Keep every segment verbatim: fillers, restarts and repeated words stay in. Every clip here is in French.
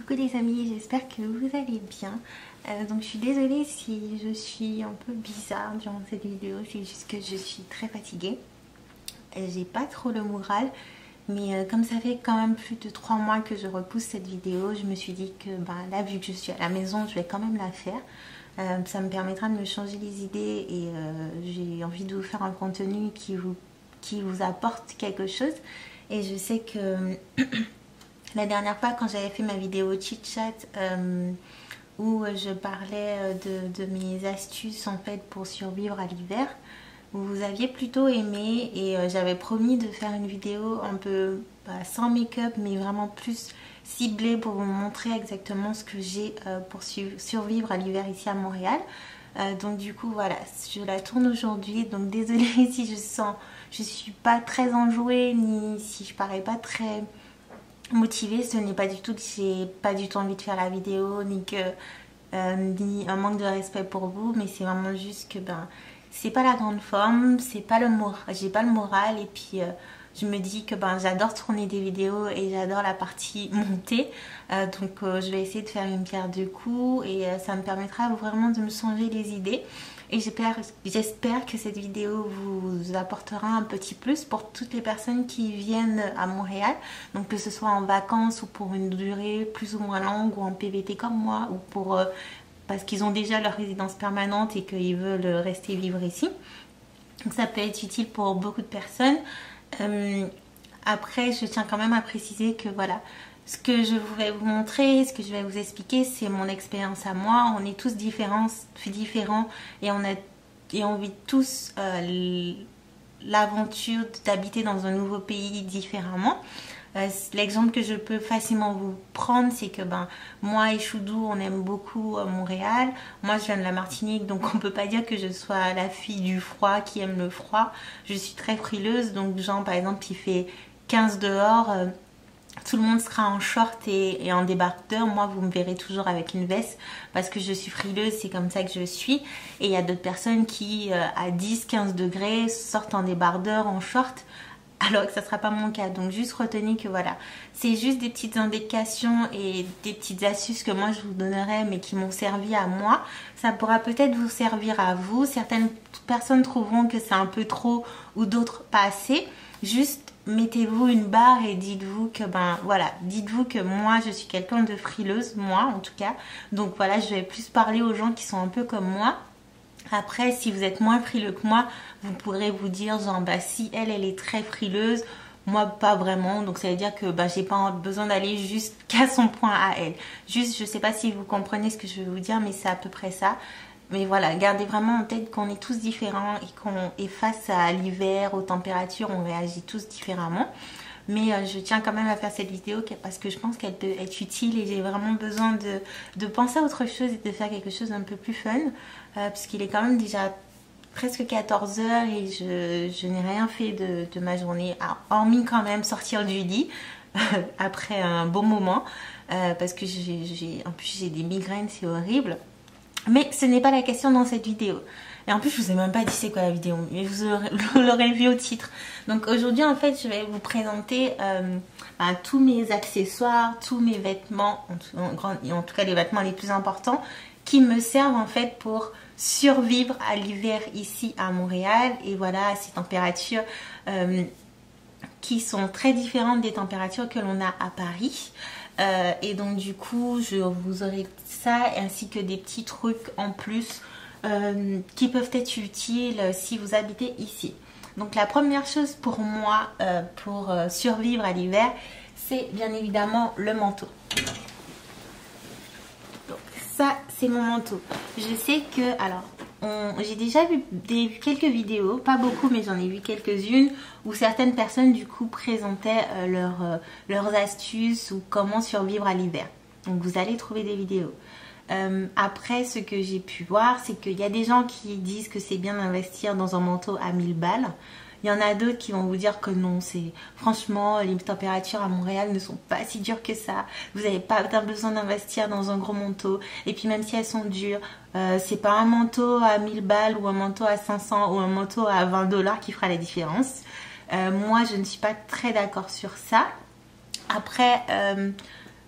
Coucou les amis, j'espère que vous allez bien. Euh, donc je suis désolée si je suis un peu bizarre durant cette vidéo, c'est juste que je suis très fatiguée. J'ai pas trop le moral, mais euh, comme ça fait quand même plus de trois mois que je repousse cette vidéo, je me suis dit que bah, là vu que je suis à la maison, je vais quand même la faire. Euh, ça me permettra de me changer les idées et euh, j'ai envie de vous faire un contenu qui vous, qui vous apporte quelque chose. Et je sais que la dernière fois quand j'avais fait ma vidéo chit chat euh, où je parlais de, de mes astuces en fait pour survivre à l'hiver, vous aviez plutôt aimé et euh, j'avais promis de faire une vidéo un peu bah, sans make-up mais vraiment plus ciblée pour vous montrer exactement ce que j'ai euh, pour survivre à l'hiver ici à Montréal. Euh, donc du coup voilà, je la tourne aujourd'hui, donc désolée si je sens, je suis pas très enjouée ni si je parais pas très motivée. Ce n'est pas du tout que j'ai pas du tout envie de faire la vidéo ni que euh, ni un manque de respect pour vous, mais c'est vraiment juste que ben c'est pas la grande forme, c'est pas le moral, j'ai pas le moral et puis euh, je me dis que ben j'adore tourner des vidéos et j'adore la partie montée, euh, donc euh, je vais essayer de faire une pierre deux coups et euh, ça me permettra vraiment de me changer les idées et j'espère j'espère que cette vidéo vous apportera un petit plus pour toutes les personnes qui viennent à Montréal, donc que ce soit en vacances ou pour une durée plus ou moins longue ou en P V T comme moi ou pour euh, parce qu'ils ont déjà leur résidence permanente et qu'ils veulent rester vivre ici. Donc ça peut être utile pour beaucoup de personnes. Euh, après, je tiens quand même à préciser que voilà, ce que je vais vous montrer, ce que je vais vous expliquer, c'est mon expérience à moi. On est tous différents, différents et on, a, et on vit tous euh, l'aventure d'habiter dans un nouveau pays différemment. Euh, L'exemple que je peux facilement vous prendre, c'est que ben moi et Choudou, on aime beaucoup euh, Montréal. Moi, je viens de la Martinique, donc on peut pas dire que je sois la fille du froid qui aime le froid. Je suis très frileuse, donc genre par exemple, il fait quinze dehors, euh, tout le monde sera en short et, et en débardeur. Moi, vous me verrez toujours avec une veste parce que je suis frileuse, c'est comme ça que je suis. Et il y a d'autres personnes qui, euh, à dix quinze degrés, sortent en débardeur, en short, alors que ça ne sera pas mon cas. Donc juste retenez que voilà, c'est juste des petites indications et des petites astuces que moi je vous donnerai mais qui m'ont servi à moi. Ça pourra peut-être vous servir à vous. Certaines personnes trouveront que c'est un peu trop ou d'autres pas assez. Juste mettez-vous une barre et dites-vous que ben voilà, dites-vous que moi je suis quelqu'un de frileuse, moi en tout cas. Donc voilà, je vais plus parler aux gens qui sont un peu comme moi. Après, si vous êtes moins frileux que moi, vous pourrez vous dire genre bah si elle elle est très frileuse, moi pas vraiment, donc ça veut dire que bah j'ai pas besoin d'aller jusqu'à son point à elle. Juste, je sais pas si vous comprenez ce que je veux vous dire, mais c'est à peu près ça. Mais voilà, gardez vraiment en tête qu'on est tous différents et qu'on est face à l'hiver, aux températures, on réagit tous différemment. Mais euh, je tiens quand même à faire cette vidéo parce que je pense qu'elle peut être utile et j'ai vraiment besoin de, de penser à autre chose et de faire quelque chose d'un peu plus fun. Euh, puisqu'il est quand même déjà presque quatorze heures et je, je n'ai rien fait de, de ma journée, hormis quand même sortir du lit après un bon moment. Euh, parce que j'ai, en plus j'ai des migraines, c'est horrible. Mais ce n'est pas la question dans cette vidéo. Et en plus, je vous ai même pas dit c'est quoi la vidéo, mais vous l'aurez vu au titre. Donc aujourd'hui, en fait, je vais vous présenter euh, ben, tous mes accessoires, tous mes vêtements, en tout, en, en tout cas les vêtements les plus importants, qui me servent en fait pour survivre à l'hiver ici à Montréal. Et voilà, à ces températures euh, qui sont très différentes des températures que l'on a à Paris. Euh, et donc du coup, je vous aurai ça ainsi que des petits trucs en plus Euh, qui peuvent être utiles si vous habitez ici. Donc la première chose pour moi euh, pour euh, survivre à l'hiver, c'est bien évidemment le manteau. Donc ça c'est mon manteau. Je sais que alors j'ai déjà vu des, quelques vidéos, pas beaucoup mais j'en ai vu quelques-unes où certaines personnes du coup présentaient euh, leur, euh, leurs astuces ou comment survivre à l'hiver. Donc vous allez trouver des vidéos. Euh, après, ce que j'ai pu voir, c'est qu'il y a des gens qui disent que c'est bien d'investir dans un manteau à mille balles. Il y en a d'autres qui vont vous dire que non, c'est franchement, les températures à Montréal ne sont pas si dures que ça. Vous n'avez pas besoin d'investir dans un gros manteau. Et puis même si elles sont dures, euh, c'est pas un manteau à mille balles ou un manteau à cinq cents ou un manteau à vingt dollars qui fera la différence. Euh, moi, je ne suis pas très d'accord sur ça. Après... Euh,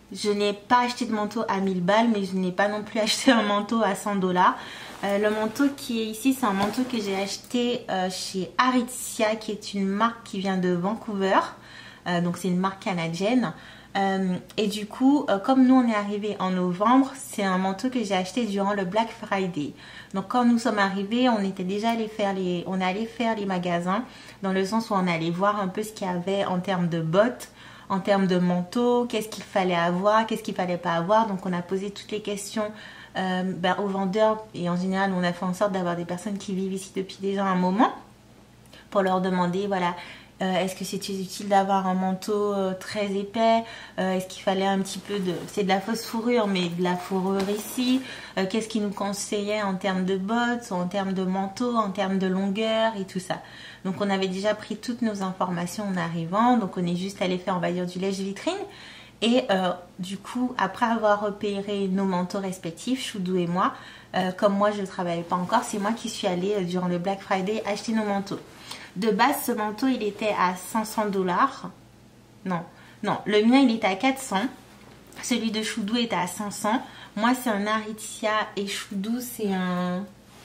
Je n'ai pas acheté de manteau à mille balles, mais je n'ai pas non plus acheté un manteau à cent dollars. Euh, le manteau qui est ici, c'est un manteau que j'ai acheté euh, chez Aritzia, qui est une marque qui vient de Vancouver. Euh, donc c'est une marque canadienne. Euh, et du coup, euh, comme nous on est arrivé en novembre, c'est un manteau que j'ai acheté durant le Black Friday. Donc quand nous sommes arrivés, on était déjà allé faire les, on allait faire les magasins, dans le sens où on allait voir un peu ce qu'il y avait en termes de bottes, en termes de manteaux, qu'est-ce qu'il fallait avoir, qu'est-ce qu'il fallait pas avoir. Donc on a posé toutes les questions euh, ben, aux vendeurs, et en général on a fait en sorte d'avoir des personnes qui vivent ici depuis déjà un moment pour leur demander, voilà, Euh, est-ce que c'était utile d'avoir un manteau euh, très épais, euh, est-ce qu'il fallait un petit peu de... C'est de la fausse fourrure, mais de la fourrure ici. Euh, Qu'est-ce qu'ils nous conseillaient en termes de bottes, en termes de manteau, en termes de longueur et tout ça. Donc on avait déjà pris toutes nos informations en arrivant. Donc on est juste allé faire, on va dire, du lèche-vitrine. Et euh, du coup, après avoir repéré nos manteaux respectifs, Choudou et moi, euh, comme moi je ne travaillais pas encore, c'est moi qui suis allée euh, durant le Black Friday acheter nos manteaux. De base, ce manteau, il était à cinq cents dollars. Non, non, le mien, il était à quatre cents. Celui de Choudou était à cinq cents. Moi, c'est un Aritzia et Choudou, c'est un...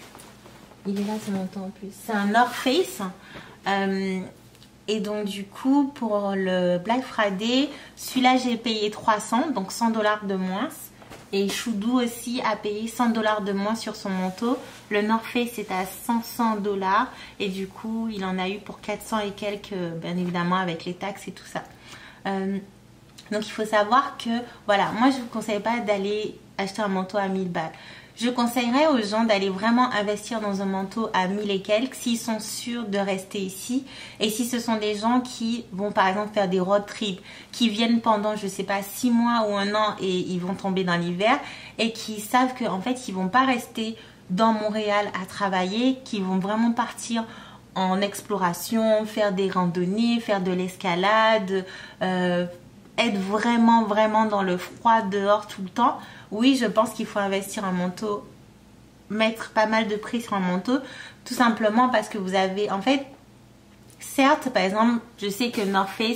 Il est là, ce manteau en plus. C'est un North Face. Euh... Et donc, du coup, pour le Black Friday, celui-là, j'ai payé trois cents, donc cent dollars de moins. Et Choudou aussi a payé cent dollars de moins sur son manteau. Le North Face est à cinq cents dollars. Et du coup, il en a eu pour quatre cents et quelques, bien évidemment, avec les taxes et tout ça. Euh, donc, il faut savoir que, voilà, moi, je ne vous conseille pas d'aller acheter un manteau à mille balles. Je conseillerais aux gens d'aller vraiment investir dans un manteau à mille et quelques s'ils sont sûrs de rester ici. Et si ce sont des gens qui vont par exemple faire des road trips, qui viennent pendant je sais pas six mois ou un an et ils vont tomber dans l'hiver et qui savent qu'en fait ils vont pas rester dans Montréal à travailler, qui vont vraiment partir en exploration, faire des randonnées, faire de l'escalade, euh, être vraiment vraiment dans le froid dehors tout le temps. Oui, je pense qu'il faut investir un manteau, mettre pas mal de prix sur un manteau, tout simplement parce que vous avez, en fait, certes, par exemple, je sais que North Face,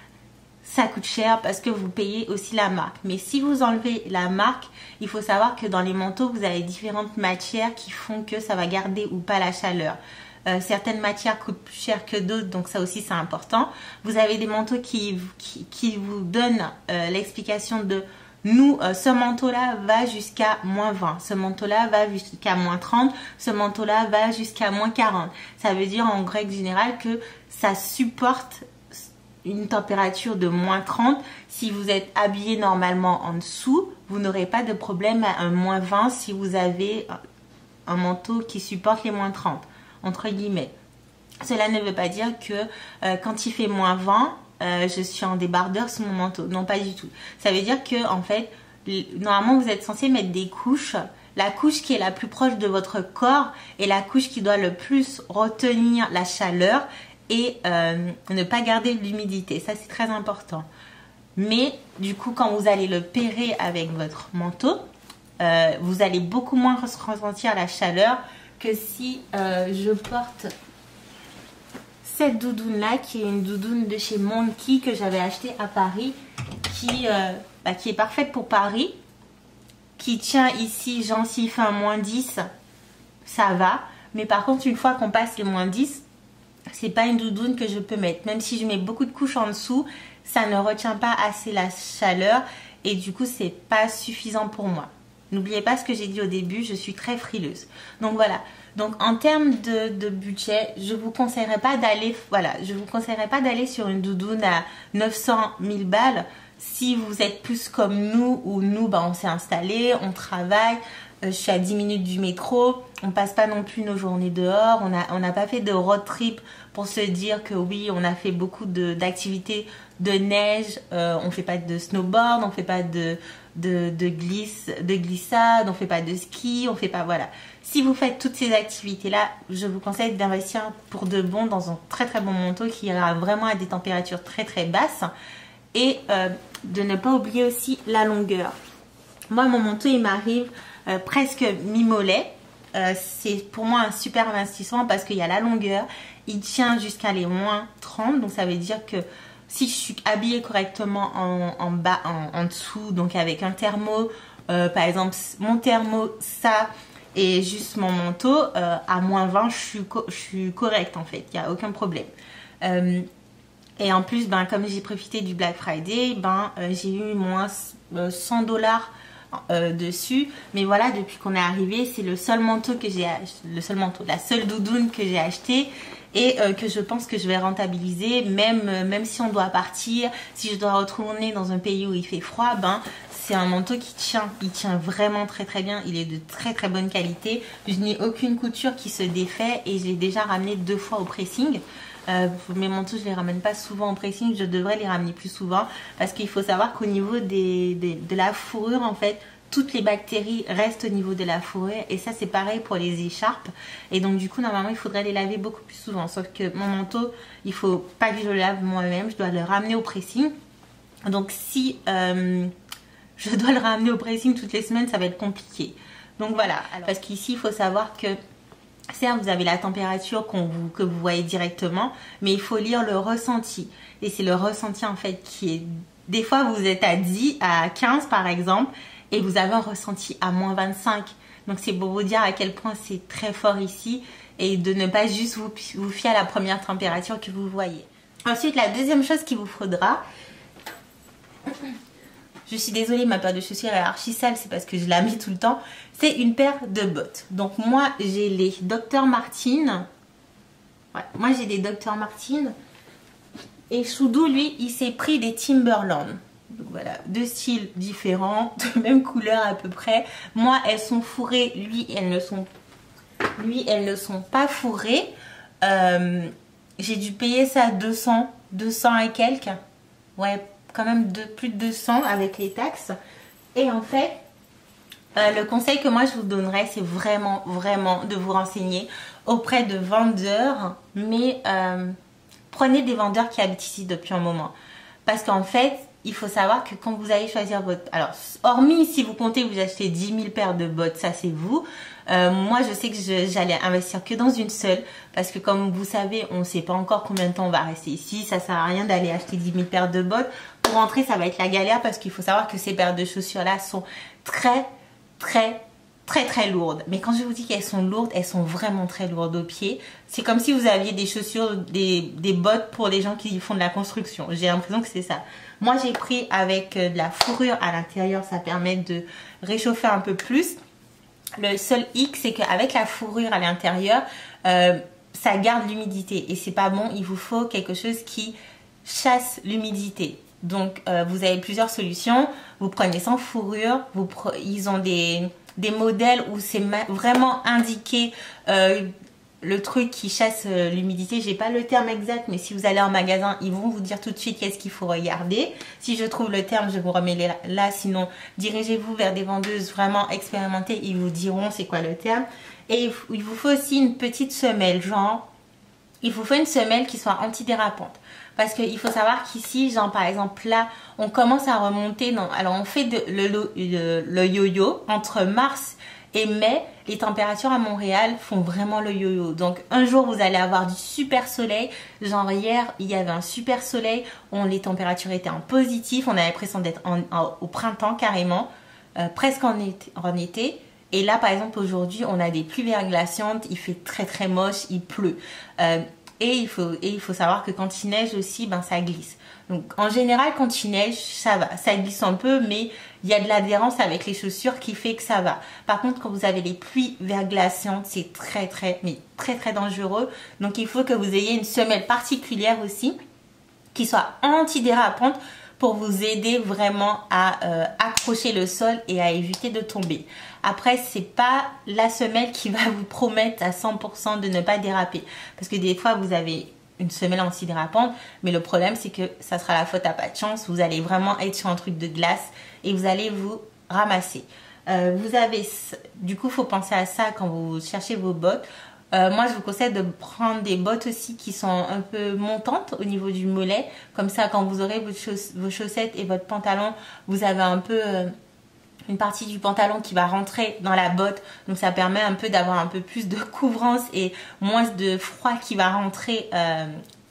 ça coûte cher parce que vous payez aussi la marque. Mais si vous enlevez la marque, il faut savoir que dans les manteaux, vous avez différentes matières qui font que ça va garder ou pas la chaleur. Euh, certaines matières coûtent plus cher que d'autres, donc ça aussi c'est important. Vous avez des manteaux qui, qui, qui vous donnent euh, l'explication de... Nous, euh, ce manteau-là va jusqu'à moins vingt, ce manteau-là va jusqu'à moins trente, ce manteau-là va jusqu'à moins quarante. Ça veut dire en règle générale que ça supporte une température de moins trente. Si vous êtes habillé normalement en dessous, vous n'aurez pas de problème à un moins vingt si vous avez un manteau qui supporte les moins trente, entre guillemets. Cela ne veut pas dire que euh, quand il fait moins vingt, Euh, je suis en débardeur sous mon manteau. Non, pas du tout. Ça veut dire que en fait, normalement vous êtes censé mettre des couches. La couche qui est la plus proche de votre corps est la couche qui doit le plus retenir la chaleur et euh, ne pas garder l'humidité. Ça, c'est très important. Mais du coup, quand vous allez le pairer avec votre manteau, euh, vous allez beaucoup moins ressentir la chaleur que si euh, je porte cette doudoune là qui est une doudoune de chez Monkey que j'avais acheté à Paris, qui, euh, bah, qui est parfaite pour Paris, qui tient ici, genre s'il fait un moins dix, ça va, mais par contre une fois qu'on passe les moins dix, c'est pas une doudoune que je peux mettre, même si je mets beaucoup de couches en dessous, ça ne retient pas assez la chaleur et du coup c'est pas suffisant pour moi. N'oubliez pas ce que j'ai dit au début, je suis très frileuse. Donc voilà. Donc en termes de, de budget, je vous conseillerais pas d'aller, voilà, je vous conseillerais pas d'aller sur une doudoune à neuf cents mille balles si vous êtes plus comme nous, où nous, bah, on s'est installé, on travaille, euh, je suis à dix minutes du métro, on passe pas non plus nos journées dehors, on a, on n'a pas fait de road trip pour se dire que oui, on a fait beaucoup d'activités de, de neige, euh, on fait pas de snowboard, on fait pas de, de, de, glisse, de glissade, on fait pas de ski, on fait pas, voilà. Si vous faites toutes ces activités-là, je vous conseille d'investir pour de bon dans un très très bon manteau qui ira vraiment à des températures très très basses. Et euh, de ne pas oublier aussi la longueur. Moi, mon manteau, il m'arrive euh, presque mi-mollet. Euh, c'est pour moi un super investissement parce qu'il y a la longueur. Il tient jusqu'à les moins trente. Donc ça veut dire que si je suis habillée correctement en, en bas, en, en dessous, donc avec un thermo, euh, par exemple mon thermo, ça et juste mon manteau, euh, à moins vingt, je suis, je suis correcte en fait, il n'y a aucun problème. Euh, et en plus, ben, comme j'ai profité du Black Friday, ben, euh, j'ai eu moins cent dollars euh, dessus. Mais voilà, depuis qu'on est arrivé, c'est le seul manteau que j'ai acheté, le seul manteau, la seule doudoune que j'ai acheté. Et euh, que je pense que je vais rentabiliser, même, euh, même si on doit partir, si je dois retourner dans un pays où il fait froid, ben c'est un manteau qui tient, il tient vraiment très très bien, il est de très très bonne qualité. Je n'ai aucune couture qui se défait et je l'ai déjà ramené deux fois au pressing. Euh, mes manteaux, je les ramène pas souvent au pressing, je devrais les ramener plus souvent parce qu'il faut savoir qu'au niveau des, des, de la fourrure, en fait, toutes les bactéries restent au niveau de la fourrure et ça c'est pareil pour les écharpes et donc du coup normalement il faudrait les laver beaucoup plus souvent, sauf que mon manteau il faut pas que je le lave moi-même, je dois le ramener au pressing. Donc si euh, je dois le ramener au pressing toutes les semaines, ça va être compliqué. Donc voilà. Alors, parce qu'ici il faut savoir que certes vous avez la température qu'on vous, que vous voyez directement, mais il faut lire le ressenti et c'est le ressenti en fait qui est, des fois vous êtes à dix, à quinze par exemple, et vous avez un ressenti à moins vingt-cinq. Donc c'est pour vous dire à quel point c'est très fort ici et de ne pas juste vous, vous fier à la première température que vous voyez. Ensuite, la deuxième chose qu'il vous faudra, je suis désolée, ma paire de chaussures est archi sale, c'est parce que je la mets tout le temps, c'est une paire de bottes. Donc moi j'ai les docteur Martens. Ouais, moi j'ai des docteur Martens et Choudou lui il s'est pris des Timberland. Donc voilà, deux styles différents, de même couleur à peu près. Moi, elles sont fourrées. Lui, elles ne sont, lui, elles ne sont pas fourrées. Euh, J'ai dû payer ça deux cents, deux cents et quelques. Ouais, quand même de, plus de deux cents avec les taxes. Et en fait, euh, le conseil que moi je vous donnerais, c'est vraiment, vraiment de vous renseigner auprès de vendeurs. Mais euh, prenez des vendeurs qui habitent ici depuis un moment. Parce qu'en fait, il faut savoir que quand vous allez choisir votre... Alors, hormis si vous comptez vous acheter dix mille paires de bottes, ça c'est vous. Euh, moi, je sais que j'allais investir que dans une seule. Parce que comme vous savez, on ne sait pas encore combien de temps on va rester ici. Ça sert à rien d'aller acheter dix mille paires de bottes. Pour rentrer, ça va être la galère parce qu'il faut savoir que ces paires de chaussures-là sont très, très, très, très lourdes. Mais quand je vous dis qu'elles sont lourdes, elles sont vraiment très lourdes aux pieds. C'est comme si vous aviez des chaussures, des, des bottes pour les gens qui font de la construction. J'ai l'impression que c'est ça. Moi, j'ai pris avec de la fourrure à l'intérieur. Ça permet de réchauffer un peu plus. Le seul hic, c'est qu'avec la fourrure à l'intérieur, euh, ça garde l'humidité. Et c'est pas bon. Il vous faut quelque chose qui chasse l'humidité. Donc, euh, vous avez plusieurs solutions. Vous prenez sans fourrure. Vous pre... Ils ont des, des modèles où c'est vraiment indiqué... Euh, le truc qui chasse euh, l'humidité, j'ai pas le terme exact, mais si vous allez en magasin, ils vont vous dire tout de suite qu'est-ce qu'il faut regarder. Si je trouve le terme, je vous remets là, là sinon dirigez-vous vers des vendeuses vraiment expérimentées, ils vous diront c'est quoi le terme. Et il vous faut aussi une petite semelle, genre, il vous faut une semelle qui soit antidérapante. Parce qu'il faut savoir qu'ici, genre par exemple là, on commence à remonter, dans, alors on fait de, le, le, le yo-yo entre mars et mai. Les températures à Montréal font vraiment le yo-yo. Donc un jour vous allez avoir du super soleil. Genre hier il y avait un super soleil. On, les températures étaient en positif. On avait l'impression d'être au printemps carrément. Euh, presque en été, en été. Et là par exemple aujourd'hui on a des pluies verglaçantes. Il fait très très moche. Il pleut. Euh, et, il faut, et il faut savoir que quand il neige aussi, ben, ça glisse. Donc en général quand il neige ça va. Ça glisse un peu mais... il y a de l'adhérence avec les chaussures qui fait que ça va. Par contre, quand vous avez les pluies verglaçantes, c'est très, très, mais très, très dangereux. Donc, il faut que vous ayez une semelle particulière aussi qui soit antidérapante pour vous aider vraiment à euh, accrocher le sol et à éviter de tomber. Après, c'est pas la semelle qui va vous promettre à cent pour cent de ne pas déraper. Parce que des fois, vous avez... une semelle antidérapante, mais le problème c'est que ça sera la faute à pas de chance. Vous allez vraiment être sur un truc de glace et vous allez vous ramasser. Euh, vous avez, du coup, il faut penser à ça quand vous cherchez vos bottes. Euh, moi, je vous conseille de prendre des bottes aussi qui sont un peu montantes au niveau du mollet. Comme ça, quand vous aurez vos, chauss vos chaussettes et votre pantalon, vous avez un peu... Euh, une partie du pantalon qui va rentrer dans la botte, donc ça permet un peu d'avoir un peu plus de couvrance et moins de froid qui va rentrer euh,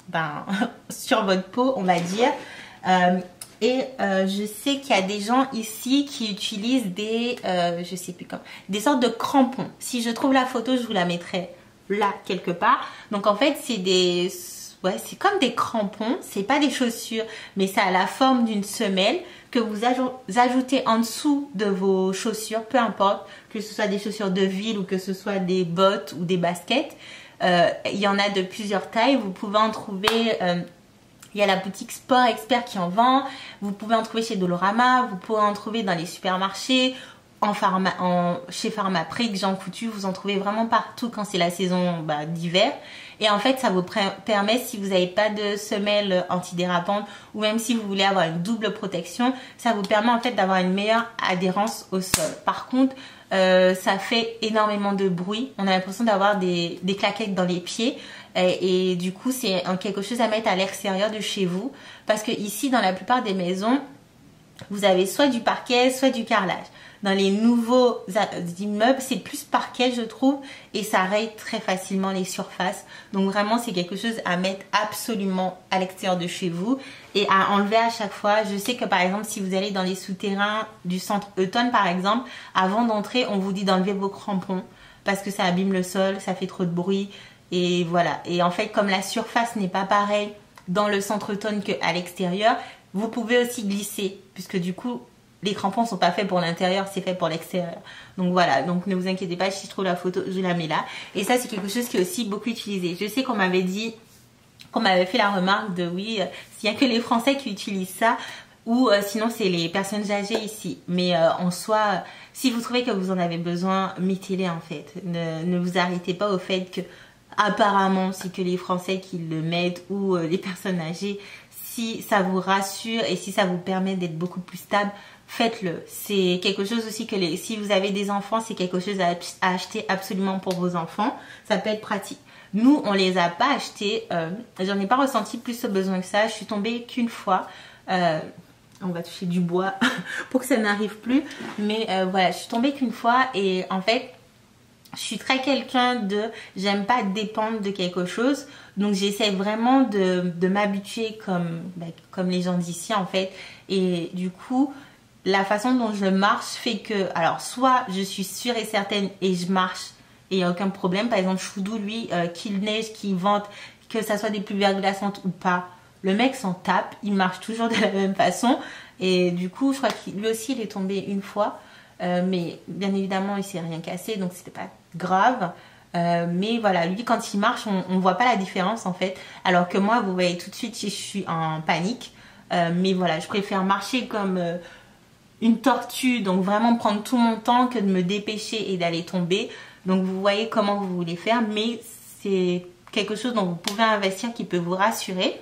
ben, sur votre peau, on va dire. Euh, et euh, je sais qu'il y a des gens ici qui utilisent des, euh, je sais plus comment, des sortes de crampons. Si je trouve la photo, je vous la mettrai là quelque part. Donc en fait, c'est des, ouais, c'est comme des crampons. C'est pas des chaussures, mais ça a la forme d'une semelle que vous ajoutez en dessous de vos chaussures, peu importe, que ce soit des chaussures de ville ou que ce soit des bottes ou des baskets. Euh, il y en a de plusieurs tailles. Vous pouvez en trouver. Euh, Il y a la boutique Sport Expert qui en vend. Vous pouvez en trouver chez Dolorama. Vous pouvez en trouver dans les supermarchés. En pharma, en, chez Pharmaprix, Jean Coutu. Vous en trouvez vraiment partout quand c'est la saison bah, d'hiver. Et en fait, ça vous permet, si vous n'avez pas de semelle antidérapante ou même si vous voulez avoir une double protection, ça vous permet en fait d'avoir une meilleure adhérence au sol. Par contre, euh, ça fait énormément de bruit. On a l'impression d'avoir des, des claquettes dans les pieds. Et, et du coup, c'est quelque chose à mettre à l'extérieur de chez vous. Parce que ici, dans la plupart des maisons, vous avez soit du parquet, soit du carrelage. Dans les nouveaux immeubles, c'est plus parquet, je trouve, et ça raye très facilement les surfaces. Donc vraiment, c'est quelque chose à mettre absolument à l'extérieur de chez vous et à enlever à chaque fois. Je sais que par exemple, si vous allez dans les souterrains du centre Eton, par exemple, avant d'entrer, on vous dit d'enlever vos crampons parce que ça abîme le sol, ça fait trop de bruit. Et voilà. Et en fait, comme la surface n'est pas pareille dans le centre Eton qu'à l'extérieur, vous pouvez aussi glisser puisque du coup, les crampons sont pas faits pour l'intérieur, c'est fait pour l'extérieur. Donc voilà, donc ne vous inquiétez pas, si je trouve la photo, je la mets là. Et ça, c'est quelque chose qui est aussi beaucoup utilisé. Je sais qu'on m'avait dit, qu'on m'avait fait la remarque de oui, euh, s'il y a que les Français qui utilisent ça, ou euh, sinon c'est les personnes âgées ici. Mais euh, en soi, euh, si vous trouvez que vous en avez besoin, mettez-les en fait. Ne, ne vous arrêtez pas au fait que apparemment c'est que les Français qui le mettent ou euh, les personnes âgées. Si ça vous rassure et si ça vous permet d'être beaucoup plus stable, faites-le. C'est quelque chose aussi que les, si vous avez des enfants, c'est quelque chose à, à acheter absolument pour vos enfants. Ça peut être pratique. Nous, on les a pas achetés. Euh, J'en ai pas ressenti plus ce besoin que ça. Je suis tombée qu'une fois. Euh, on va toucher du bois pour que ça n'arrive plus. Mais euh, voilà, je suis tombée qu'une fois et en fait, je suis très quelqu'un de, j'aime pas dépendre de quelque chose, donc j'essaie vraiment de, de m'habituer comme, bah, comme les gens d'ici en fait, et du coup, la façon dont je marche fait que, alors soit je suis sûre et certaine et je marche et il n'y a aucun problème, par exemple Choudou lui, euh, qu'il neige, qu'il vente, que ça soit des pluies verglaçantes ou pas, le mec s'en tape, il marche toujours de la même façon, et du coup je crois que lui aussi il est tombé une fois. Euh, mais bien évidemment il s'est rien cassé donc c'était pas grave, euh, mais voilà, lui quand il marche on, on voit pas la différence en fait, alors que moi vous voyez tout de suite si je suis en panique, euh, mais voilà, je préfère marcher comme euh, une tortue, donc vraiment prendre tout mon temps que de me dépêcher et d'aller tomber. Donc vous voyez comment vous voulez faire, mais c'est quelque chose dont vous pouvez investir qui peut vous rassurer.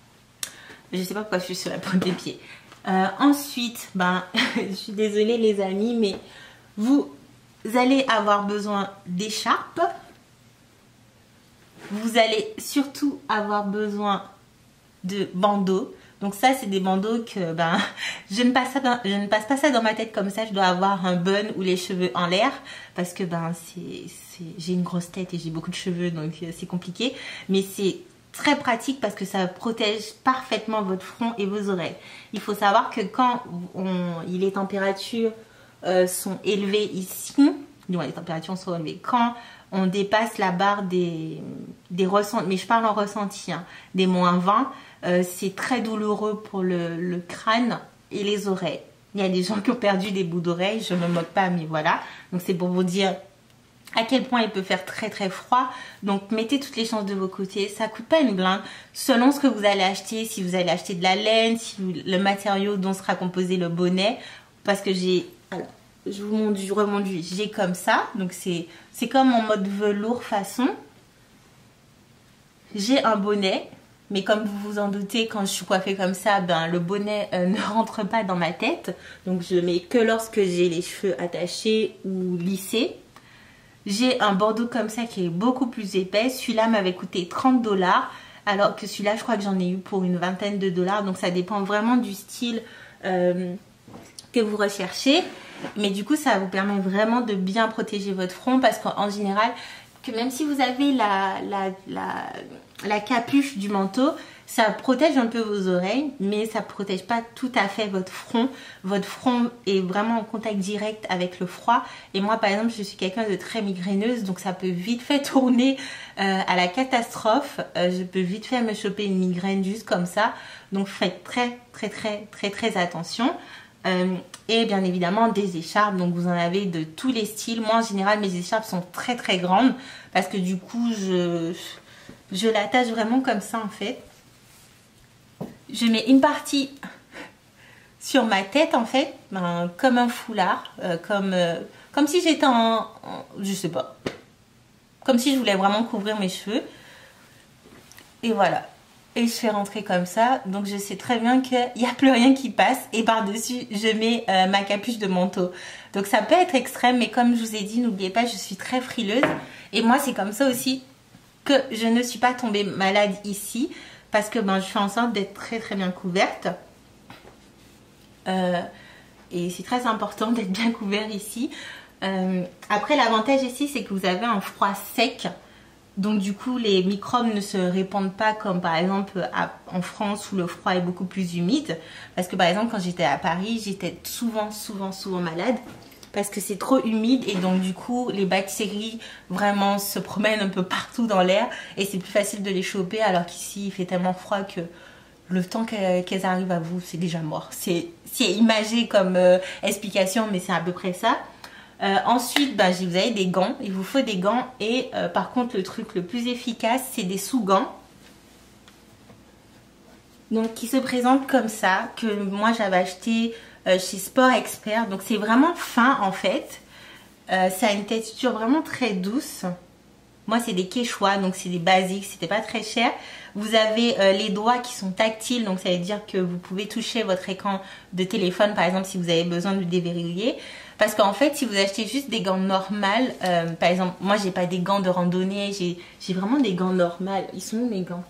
Je sais pas pourquoi je suis sur la pointe des pieds. Euh, ensuite, ben, je suis désolée les amis, mais vous allez avoir besoin d'écharpes. Vous allez surtout avoir besoin de bandeaux. Donc ça, c'est des bandeaux que ben, je ne, passe pas dans, je ne passe pas ça dans ma tête comme ça. Je dois avoir un bun ou les cheveux en l'air parce que ben, c'est, c'est, j'ai une grosse tête et j'ai beaucoup de cheveux, donc c'est compliqué. Mais c'est très pratique parce que ça protège parfaitement votre front et vos oreilles. Il faut savoir que quand on, les températures euh, sont élevées ici, du moins les températures sont élevées, quand on dépasse la barre des, des ressentis, mais je parle en ressenti, hein, des moins vingt, euh, c'est très douloureux pour le, le crâne et les oreilles. Il y a des gens qui ont perdu des bouts d'oreilles, je ne me moque pas, mais voilà. Donc c'est pour vous dire à quel point il peut faire très très froid. Donc mettez toutes les chances de vos côtés, ça coûte pas une blinde, selon ce que vous allez acheter, si vous allez acheter de la laine, si vous, le matériau dont sera composé le bonnet, parce que j'ai, alors je vous montre, je remonte, j'ai comme ça, donc c'est c'est comme en mode velours façon. J'ai un bonnet, mais comme vous vous en doutez, quand je suis coiffée comme ça, ben le bonnet euh, ne rentre pas dans ma tête, donc je le mets que lorsque j'ai les cheveux attachés ou lissés. J'ai un bandeau comme ça qui est beaucoup plus épais. Celui-là m'avait coûté trente dollars. Alors que celui-là, je crois que j'en ai eu pour une vingtaine de dollars. Donc ça dépend vraiment du style euh, que vous recherchez. Mais du coup, ça vous permet vraiment de bien protéger votre front. Parce qu'en général, que même si vous avez la, la, la, la capuche du manteau, ça protège un peu vos oreilles, mais ça ne protège pas tout à fait votre front. Votre front est vraiment en contact direct avec le froid. Et moi, par exemple, je suis quelqu'un de très migraineuse, donc ça peut vite fait tourner euh, à la catastrophe. Euh, je peux vite fait me choper une migraine juste comme ça. Donc faites très, très, très, très, très attention. Euh, et bien évidemment des écharpes, donc vous en avez de tous les styles. Moi, en général, mes écharpes sont très, très grandes parce que du coup, je, je l'attache vraiment comme ça en fait. Je mets une partie sur ma tête en fait, ben, comme un foulard, euh, comme, euh, comme si j'étais en, en... Je sais pas. Comme si je voulais vraiment couvrir mes cheveux. Et voilà. Et je fais rentrer comme ça. Donc je sais très bien qu'il n'y a plus rien qui passe. Et par-dessus, je mets euh, ma capuche de manteau. Donc ça peut être extrême, mais comme je vous ai dit, n'oubliez pas, je suis très frileuse. Et moi, c'est comme ça aussi que je ne suis pas tombée malade ici. Parce que ben, je fais en sorte d'être très très bien couverte. Euh, et c'est très important d'être bien couvert ici. Euh, après, l'avantage ici, c'est que vous avez un froid sec. Donc du coup, les microbes ne se répandent pas comme par exemple à, en France où le froid est beaucoup plus humide. Parce que par exemple, quand j'étais à Paris, j'étais souvent, souvent, souvent malade. Parce que c'est trop humide et donc du coup les bactéries vraiment se promènent un peu partout dans l'air et c'est plus facile de les choper, alors qu'ici il fait tellement froid que le temps qu'elles qu'elles arrivent à vous, c'est déjà mort. C'est imagé comme euh, explication, mais c'est à peu près ça. Euh, ensuite, bah, vous avez des gants, il vous faut des gants et euh, par contre le truc le plus efficace, c'est des sous-gants. Donc qui se présentent comme ça, que moi j'avais acheté Euh, chez Sport Expert. Donc c'est vraiment fin en fait. Euh, ça a une texture vraiment très douce. Moi c'est des Quechua, donc c'est des basiques, c'était pas très cher. Vous avez euh, les doigts qui sont tactiles, donc ça veut dire que vous pouvez toucher votre écran de téléphone par exemple si vous avez besoin de le déverrouiller. Parce qu'en fait si vous achetez juste des gants normales, euh, par exemple moi j'ai pas des gants de randonnée, j'ai vraiment des gants normales. Ils sont où mes gants?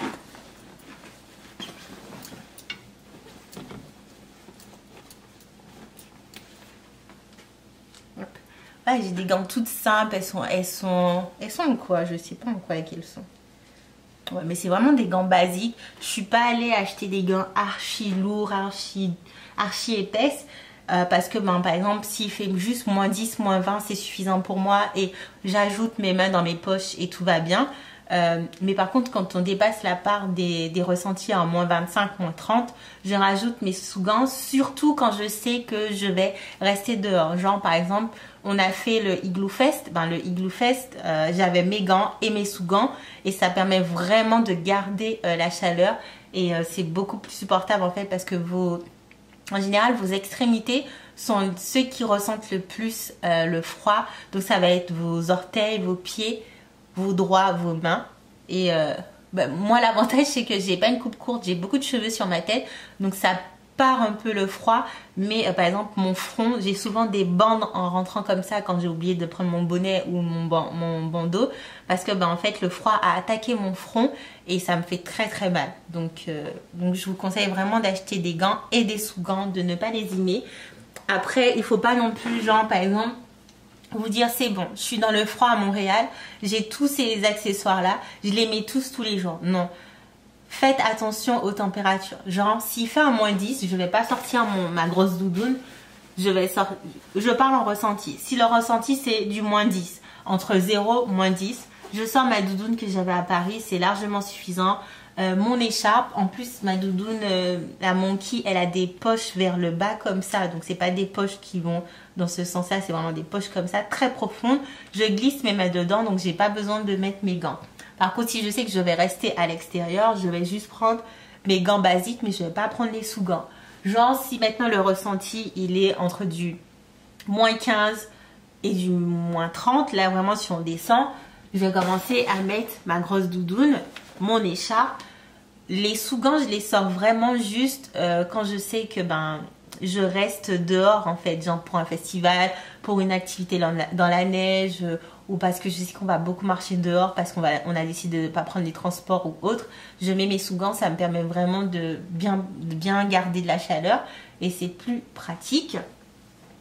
Ah, j'ai des gants toutes simples, elles sont, elles sont, elles sont en quoi? Je sais pas en quoi qu'elles sont. Ouais, mais c'est vraiment des gants basiques. Je suis pas allée acheter des gants archi lourds, archi, archi épaisses. Euh, parce que ben, par exemple, s'il fait juste moins dix, moins vingt, c'est suffisant pour moi. Et j'ajoute mes mains dans mes poches et tout va bien. Euh, mais par contre, quand on dépasse la part des, des ressentis en moins vingt-cinq, moins trente, je rajoute mes sous-gants, surtout quand je sais que je vais rester dehors. Genre, par exemple, on a fait le Igloo Fest. Ben, le Igloo Fest, euh, j'avais mes gants et mes sous-gants et ça permet vraiment de garder euh, la chaleur et euh, c'est beaucoup plus supportable en fait parce que vos, en général, vos extrémités sont ceux qui ressentent le plus euh, le froid. Donc, ça va être vos orteils, vos pieds, vos doigts, vos mains. Et euh, bah, moi l'avantage c'est que j'ai pas une coupe courte, j'ai beaucoup de cheveux sur ma tête, donc ça part un peu le froid. Mais euh, par exemple mon front, j'ai souvent des bandes en rentrant comme ça quand j'ai oublié de prendre mon bonnet ou mon, ban mon bandeau, parce que bah, en fait le froid a attaqué mon front et ça me fait très très mal. Donc, euh, donc je vous conseille vraiment d'acheter des gants et des sous-gants, de ne pas les aimer. Après il faut pas non plus genre par exemple vous dire c'est bon, je suis dans le froid à Montréal, j'ai tous ces accessoires là, je les mets tous tous les jours. Non, faites attention aux températures. Genre s'il fait un moins dix, je vais pas sortir mon, ma grosse doudoune, je vais sortir, je parle en ressenti. Si le ressenti c'est du moins dix, entre zéro et moins dix, je sors ma doudoune que j'avais à Paris, c'est largement suffisant. Euh, mon écharpe, en plus ma doudoune, euh, la Monkey, elle a des poches vers le bas comme ça, donc c'est pas des poches qui vont dans ce sens là, c'est vraiment des poches comme ça très profondes. Je glisse mes mains dedans, donc j'ai pas besoin de mettre mes gants. Par contre si je sais que je vais rester à l'extérieur, je vais juste prendre mes gants basiques, mais je vais pas prendre les sous-gants. Genre si maintenant le ressenti il est entre du moins quinze et du moins trente, là vraiment si on descend, je vais commencer à mettre ma grosse doudoune, mon écharpe. Les sous-gants, je les sors vraiment juste euh, quand je sais que ben je reste dehors en fait, genre pour un festival, pour une activité dans la, dans la neige, euh, ou parce que je sais qu'on va beaucoup marcher dehors parce qu'on va on a décidé de ne pas prendre les transports ou autre. Je mets mes sous-gants, ça me permet vraiment de bien, de bien garder de la chaleur et c'est plus pratique.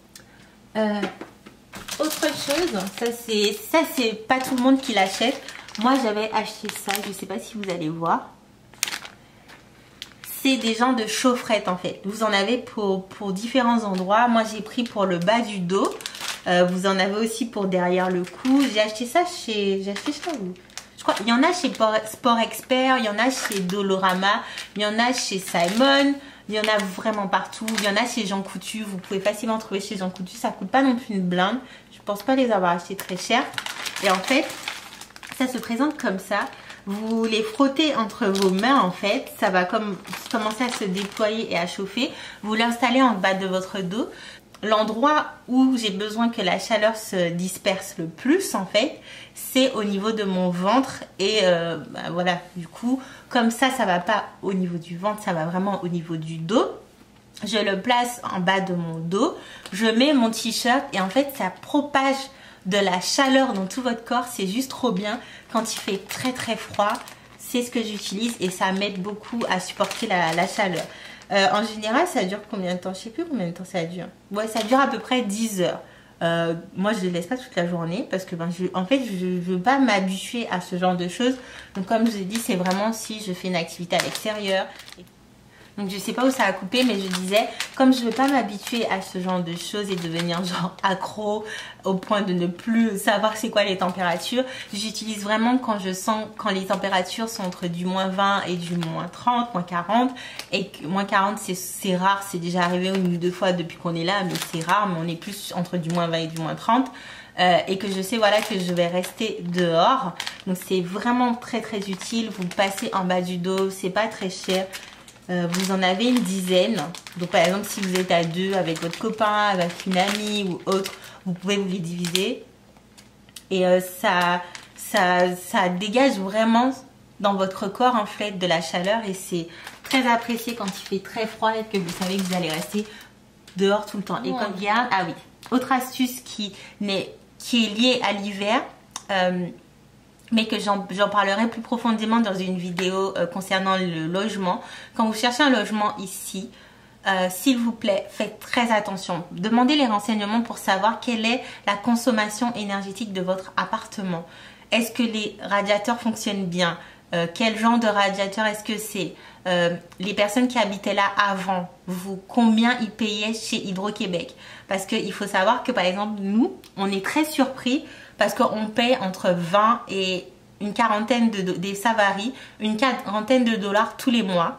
Euh, autre chose, ça c'est ça c'est pas tout le monde qui l'achète. Moi j'avais acheté ça, je ne sais pas si vous allez voir. C'est des genres de chaufferettes en fait. Vous en avez pour, pour différents endroits. Moi j'ai pris pour le bas du dos. Euh, vous en avez aussi pour derrière le cou. J'ai acheté ça chez... J'ai acheté ça où? Je crois il y en a chez Sport Expert, il y en a chez Dolorama, il y en a chez Simon, il y en a vraiment partout. Il y en a chez Jean Coutu. Vous pouvez facilement trouver chez Jean Coutu. Ça coûte pas non plus une blinde. Je pense pas les avoir achetés très cher. Et en fait, ça se présente comme ça. Vous les frottez entre vos mains en fait, ça va comme commencer à se déployer et à chauffer. Vous l'installez en bas de votre dos. L'endroit où j'ai besoin que la chaleur se disperse le plus en fait, c'est au niveau de mon ventre. Et euh, bah, voilà, du coup, comme ça, ça va pas au niveau du ventre, ça va vraiment au niveau du dos. Je le place en bas de mon dos, je mets mon t-shirt et en fait ça propage de la chaleur dans tout votre corps. C'est juste trop bien quand il fait très très froid. C'est ce que j'utilise et ça m'aide beaucoup à supporter la, la chaleur. Euh, en général ça dure combien de temps? Je sais plus combien de temps ça dure. Ouais, ça dure à peu près dix heures. Euh, moi je ne le laisse pas toute la journée parce que ben, je, en fait je ne veux pas m'habituer à ce genre de choses. Donc comme je vous ai dit, c'est vraiment si je fais une activité à l'extérieur. Donc je sais pas où ça a coupé, mais je disais, comme je veux pas m'habituer à ce genre de choses et devenir genre accro au point de ne plus savoir c'est quoi les températures, j'utilise vraiment quand je sens, quand les températures sont entre du moins vingt et du moins trente, moins quarante. Et que, moins quarante c'est rare, c'est déjà arrivé une ou deux fois depuis qu'on est là, mais c'est rare, mais on est plus entre du moins vingt et du moins trente. Euh, et que je sais voilà que je vais rester dehors. Donc c'est vraiment très très utile. Vous le passez en bas du dos, c'est pas très cher. Euh, vous en avez une dizaine. Donc par exemple si vous êtes à deux avec votre copain, avec une amie ou autre, vous pouvez vous les diviser. Et euh, ça, ça, ça dégage vraiment dans votre corps en fait de la chaleur. Et c'est très apprécié quand il fait très froid et que vous savez que vous allez rester dehors tout le temps. Et quand il y a... Ah oui, autre astuce qui, est, qui est liée à l'hiver... Euh, mais que j'en parlerai plus profondément dans une vidéo euh, concernant le logement. Quand vous cherchez un logement ici, euh, s'il vous plaît, faites très attention. Demandez les renseignements pour savoir quelle est la consommation énergétique de votre appartement. Est-ce que les radiateurs fonctionnent bien? euh, Quel genre de radiateur est-ce que c'est? euh, Les personnes qui habitaient là avant, vous, combien ils payaient chez Hydro-Québec? Parce qu'il faut savoir que par exemple, nous, on est très surpris parce qu'on paye entre vingt et une quarantaine de, de ça varie, une quarantaine de dollars tous les mois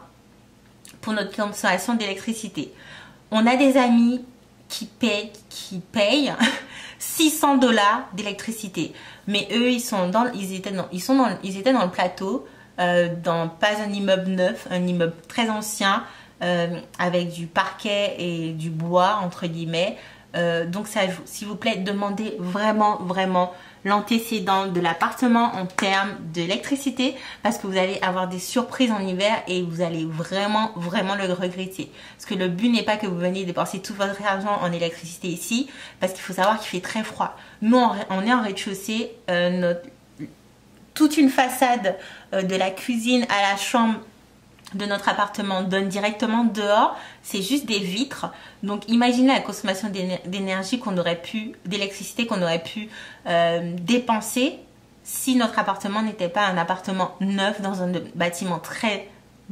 pour notre consommation d'électricité. On a des amis qui payent, qui payent six cents dollars d'électricité, mais eux ils sont dans, ils étaient dans, ils sont dans, ils étaient dans le plateau, euh, dans pas un immeuble neuf, un immeuble très ancien euh, avec du parquet et du bois entre guillemets. Euh, donc ça joue. S'il vous plaît, demandez vraiment vraiment l'antécédent de l'appartement en termes d'électricité parce que vous allez avoir des surprises en hiver et vous allez vraiment vraiment le regretter. Parce que le but n'est pas que vous veniez dépenser tout votre argent en électricité ici, parce qu'il faut savoir qu'il fait très froid. Nous on est en rez-de-chaussée, euh, notre... toute une façade euh, de la cuisine à la chambre de notre appartement donne directement dehors, c'est juste des vitres. Donc imaginez la consommation d'énergie qu'on aurait pu, d'électricité qu'on aurait pu euh, dépenser si notre appartement n'était pas un appartement neuf dans un bâtiment très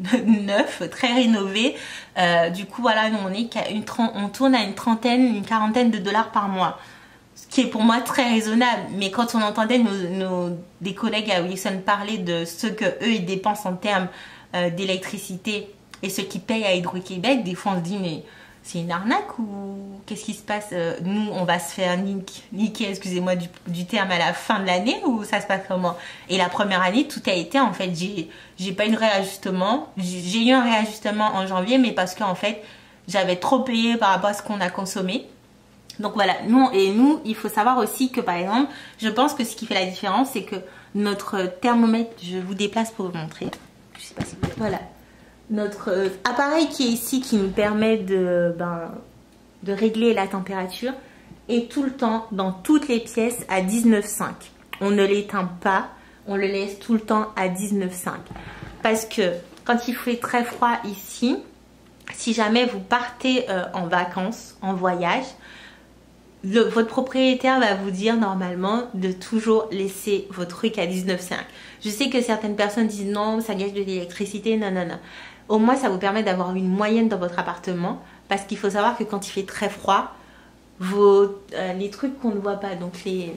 neuf, très rénové. Euh, du coup voilà, nous on est qu'à une on tourne à une trentaine, une quarantaine de dollars par mois. Ce qui est pour moi très raisonnable, mais quand on entendait nos, nos, des collègues à Wilson parler de ce que eux ils dépensent en termes Euh, d'électricité et ceux qui payent à Hydro-Québec, des fois on se dit mais c'est une arnaque ou qu'est-ce qui se passe? euh, Nous on va se faire niquer, niquer excusez-moi du, du terme, à la fin de l'année, ou ça se passe comment? Et la première année tout a été en fait, j'ai pas eu de réajustement, j'ai eu un réajustement en janvier, mais parce que en fait j'avais trop payé par rapport à ce qu'on a consommé. Donc voilà, nous, et nous, il faut savoir aussi que par exemple, je pense que ce qui fait la différence, c'est que notre thermomètre, je vous déplace pour vous montrer. Je sais pas si vous... Voilà, notre euh, appareil qui est ici, qui nous permet de, ben, de régler la température, est tout le temps dans toutes les pièces à dix-neuf virgule cinq. On ne l'éteint pas, on le laisse tout le temps à dix-neuf virgule cinq. Parce que quand il fait très froid ici, si jamais vous partez euh, en vacances, en voyage, le, votre propriétaire va vous dire normalement de toujours laisser votre truc à dix-neuf virgule cinq. Je sais que certaines personnes disent non, ça gâche de l'électricité, non, non, non. Au moins, ça vous permet d'avoir une moyenne dans votre appartement parce qu'il faut savoir que quand il fait très froid, vos, euh, les trucs qu'on ne voit pas, donc les...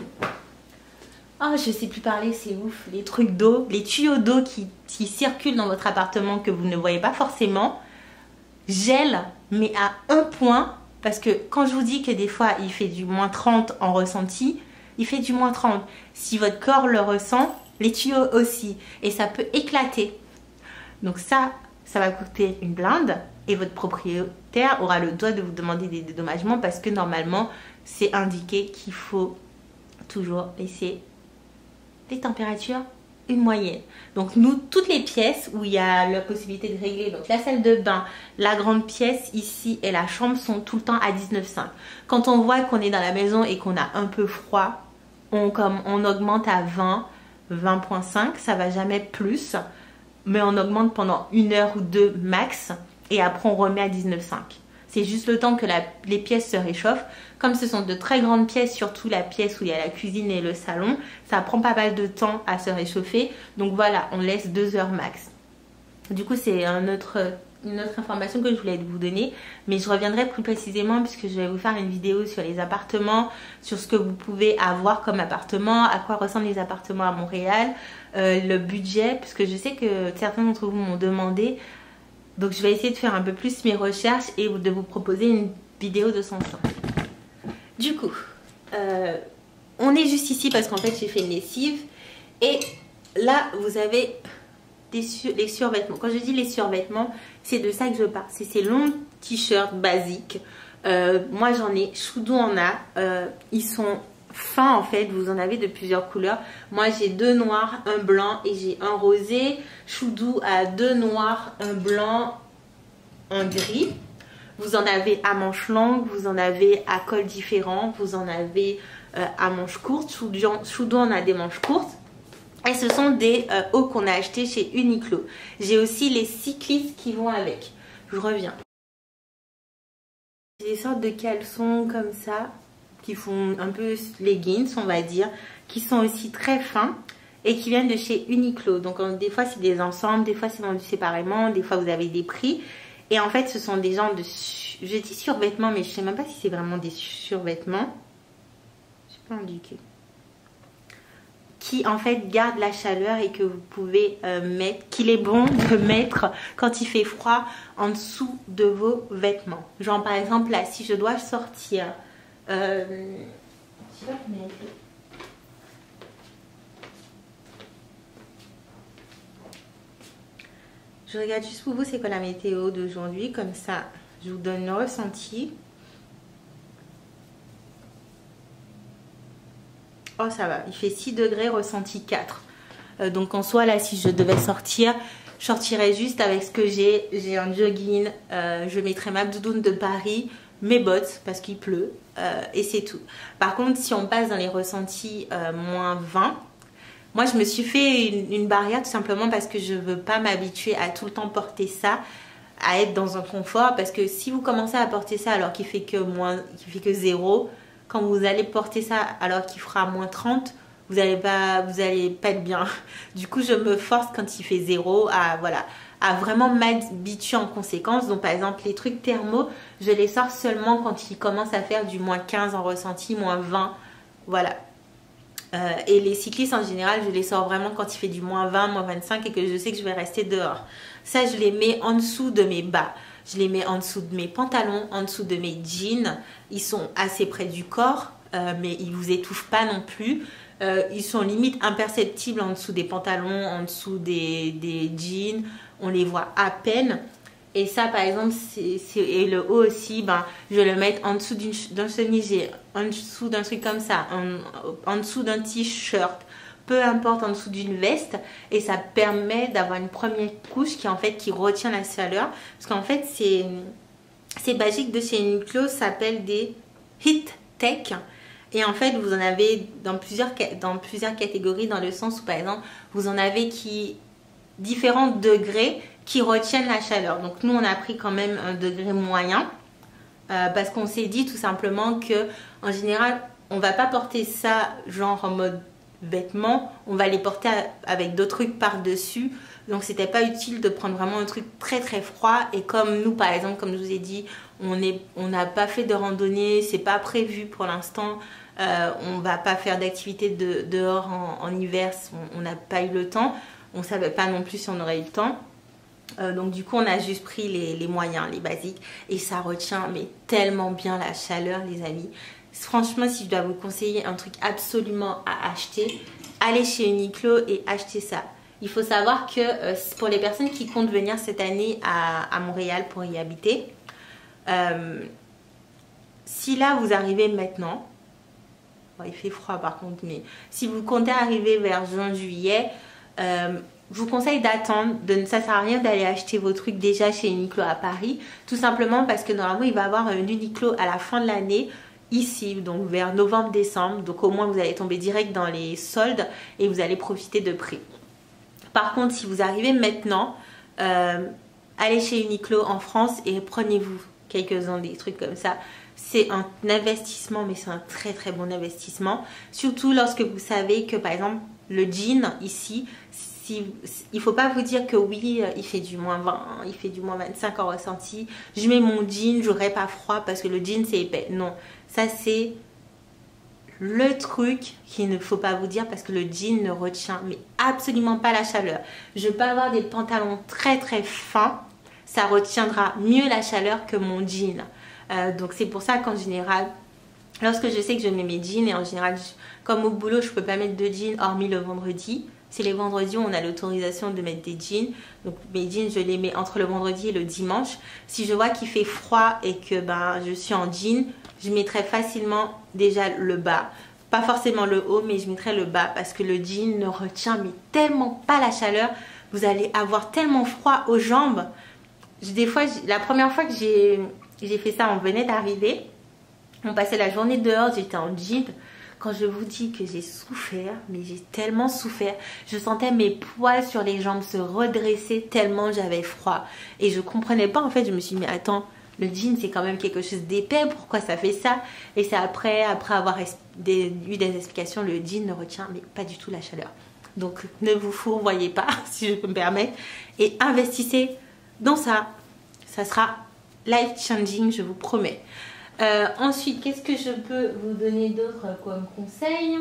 Oh, je sais plus parler, c'est ouf. Les trucs d'eau, les tuyaux d'eau qui, qui circulent dans votre appartement que vous ne voyez pas forcément, gèlent, mais à un point. Parce que quand je vous dis que des fois, il fait du moins trente en ressenti, il fait du moins trente. Si votre corps le ressent, les tuyaux aussi. Et ça peut éclater. Donc ça, ça va coûter une blinde. Et votre propriétaire aura le droit de vous demander des dédommagements parce que normalement, c'est indiqué qu'il faut toujours laisser les températures une moyenne. Donc nous, toutes les pièces où il y a la possibilité de régler, donc la salle de bain, la grande pièce ici et la chambre sont tout le temps à dix-neuf virgule cinq. Quand on voit qu'on est dans la maison et qu'on a un peu froid, on, comme, on augmente à vingt, vingt virgule cinq, ça va jamais plus, mais on augmente pendant une heure ou deux max et après on remet à dix-neuf virgule cinq. C'est juste le temps que la, les pièces se réchauffent. Comme ce sont de très grandes pièces, surtout la pièce où il y a la cuisine et le salon, ça prend pas mal de temps à se réchauffer. Donc voilà, on laisse deux heures max. Du coup, c'est un autre, une autre information que je voulais vous donner. Mais je reviendrai plus précisément puisque je vais vous faire une vidéo sur les appartements, sur ce que vous pouvez avoir comme appartement, à quoi ressemblent les appartements à Montréal, euh, le budget, puisque je sais que certains d'entre vous m'ont demandé. Donc je vais essayer de faire un peu plus mes recherches et de vous proposer une vidéo de son sens. Du coup, euh, on est juste ici parce qu'en fait j'ai fait une lessive. Et là vous avez des sur les survêtements. Quand je dis les survêtements, c'est de ça que je parle. C'est ces longs t-shirts basiques. Euh, moi j'en ai, Choudou en a. Euh, ils sont fins en fait, vous en avez de plusieurs couleurs. Moi j'ai deux noirs, un blanc et j'ai un rosé. Choudou a deux noirs, un blanc, un gris. Vous en avez à manches longues, vous en avez à col différent, vous en avez euh, à manches courtes. Choudou en a des manches courtes. Et ce sont des euh, hauts qu'on a achetés chez Uniqlo. J'ai aussi les cyclistes qui vont avec. Je reviens. Des sortes de caleçons comme ça, qui font un peu leggings on va dire, qui sont aussi très fins et qui viennent de chez Uniqlo. Donc des fois c'est des ensembles, des fois c'est vendu séparément, des fois vous avez des prix. Et en fait ce sont des genres de, je dis survêtements mais je sais même pas si c'est vraiment des survêtements. Je sais pas indiquer. Qui en fait gardent la chaleur et que vous pouvez euh, mettre, qu'il est bon de mettre quand il fait froid en dessous de vos vêtements. Genre par exemple là si je dois sortir... Euh, je sais pas combien il fait. Je regarde juste pour vous c'est quoi la météo d'aujourd'hui, comme ça je vous donne le ressenti. Oh ça va, il fait six degrés, ressenti quatre. Euh, donc en soi là si je devais sortir, je sortirais juste avec ce que j'ai. J'ai un jogging, euh, je mettrais ma doudoune de Paris, mes bottes parce qu'il pleut euh, et c'est tout. Par contre si on passe dans les ressentis euh, moins vingt, moi je me suis fait une, une barrière tout simplement parce que je veux pas m'habituer à tout le temps porter ça, à être dans un confort, parce que si vous commencez à porter ça alors qu'il fait que moins, qu'il fait que zéro, quand vous allez porter ça alors qu'il fera moins trente, vous allez pas, vous allez pas être bien. Du coup je me force quand il fait zéro à voilà, à vraiment m'habituer en conséquence. Donc par exemple les trucs thermaux, je les sors seulement quand il commence à faire du moins quinze en ressenti, moins vingt, voilà. Euh, et les cyclistes en général je les sors vraiment quand il fait du moins vingt, moins vingt-cinq et que je sais que je vais rester dehors. Ça je les mets en dessous de mes bas, je les mets en dessous de mes pantalons, en dessous de mes jeans. Ils sont assez près du corps euh, mais ils vous étouffent pas non plus. Euh, ils sont limite imperceptibles en dessous des pantalons, en dessous des, des jeans, on les voit à peine. Et ça par exemple, c'est, c'est, et le haut aussi, ben, je vais le mettre en dessous d'un chemisier, en dessous d'un truc comme ça, en, en dessous d'un t-shirt, peu importe, en dessous d'une veste. Et ça permet d'avoir une première couche qui en fait qui retient la chaleur. Parce qu'en fait c'est ces basiques de chez Uniqlo s'appellent des Heat Tech. Et en fait, vous en avez dans plusieurs, dans plusieurs catégories, dans le sens où, par exemple, vous en avez qui différents degrés qui retiennent la chaleur. Donc, nous, on a pris quand même un degré moyen. euh, parce qu'on s'est dit tout simplement que en général on va pas porter ça genre en mode vêtements, on va les porter avec d'autres trucs par dessus, donc c'était pas utile de prendre vraiment un truc très très froid. Et comme nous par exemple, comme je vous ai dit, on est on n'a pas fait de randonnée, c'est pas prévu pour l'instant, euh, on va pas faire d'activité de, dehors en, en hiver, on n'a pas eu le temps, on savait pas non plus si on aurait eu le temps. Euh, donc du coup on a juste pris les, les moyens, les basiques, et ça retient mais tellement bien la chaleur les amis. Franchement, si je dois vous conseiller un truc absolument à acheter, allez chez Uniqlo et achetez ça. Il faut savoir que euh, pour les personnes qui comptent venir cette année à, à Montréal pour y habiter, euh, si là vous arrivez maintenant, bon, il fait froid par contre, mais si vous comptez arriver vers juin juillet, euh, je vous conseille d'attendre. De, ça sert à rien d'aller acheter vos trucs déjà chez Uniqlo à Paris, tout simplement parce que normalement il va y avoir un Uniqlo à la fin de l'année ici, donc vers novembre décembre, donc au moins vous allez tomber direct dans les soldes et vous allez profiter de prix. Par contre, si vous arrivez maintenant, euh, allez chez Uniqlo en France et prenez-vous quelques-uns des trucs comme ça. C'est un investissement, mais c'est un très très bon investissement, surtout lorsque vous savez que par exemple le jean ici, si, il ne faut pas vous dire que oui, il fait du moins vingt, il fait du moins vingt-cinq en ressenti, je mets mon jean, j'aurai pas froid parce que le jean c'est épais. Non, ça c'est le truc qu'il ne faut pas vous dire, parce que le jean ne retient mais absolument pas la chaleur. Je peux avoir des pantalons très très fins, ça retiendra mieux la chaleur que mon jean. Euh, donc c'est pour ça qu'en général, lorsque je sais que je mets mes jeans, et en général je, comme au boulot je peux pas mettre de jeans hormis le vendredi, c'est les vendredis où on a l'autorisation de mettre des jeans, donc mes jeans je les mets entre le vendredi et le dimanche. Si je vois qu'il fait froid et que ben, je suis en jean, je mettrai facilement déjà le bas, pas forcément le haut, mais je mettrai le bas, parce que le jean ne retient mais tellement pas la chaleur, vous allez avoir tellement froid aux jambes. Des fois, la première fois que j'ai j'ai fait ça, on venait d'arriver, on passait la journée dehors, j'étais en jean. Quand je vous dis que j'ai souffert, mais j'ai tellement souffert, je sentais mes poils sur les jambes se redresser tellement j'avais froid. Et je comprenais pas en fait, je me suis dit mais attends, le jean c'est quand même quelque chose d'épais, pourquoi ça fait ça? Et c'est après, après avoir des, eu des explications, le jean ne retient mais pas du tout la chaleur. Donc ne vous fourvoyez pas, si je peux me permettre, et investissez dans ça. Ça sera life changing, je vous promets. Euh, ensuite, qu'est-ce que je peux vous donner d'autre comme conseil?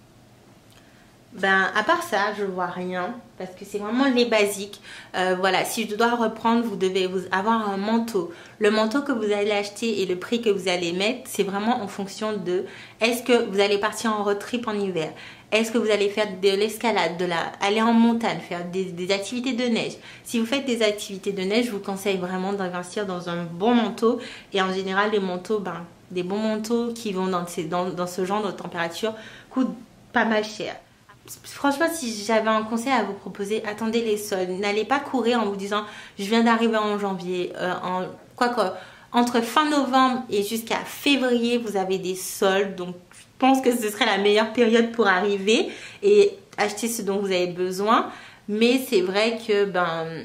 Ben, à part ça, je vois rien, parce que c'est vraiment les basiques. Euh, voilà, si je dois reprendre, vous devez vous avoir un manteau. Le manteau que vous allez acheter et le prix que vous allez mettre, c'est vraiment en fonction de est-ce que vous allez partir en road trip en hiver? Est-ce que vous allez faire de l'escalade, de la, aller en montagne, faire des, des activités de neige? Si vous faites des activités de neige, je vous conseille vraiment d'investir dans un bon manteau. Et en général, les manteaux, ben, des bons manteaux qui vont dans, ces, dans, dans ce genre de température coûtent pas mal cher. Franchement, si j'avais un conseil à vous proposer, attendez les soldes. N'allez pas courir en vous disant je viens d'arriver en janvier. Euh, en, quoi quoi, entre fin novembre et jusqu'à février, vous avez des soldes. Donc je pense que ce serait la meilleure période pour arriver et acheter ce dont vous avez besoin. Mais c'est vrai que ben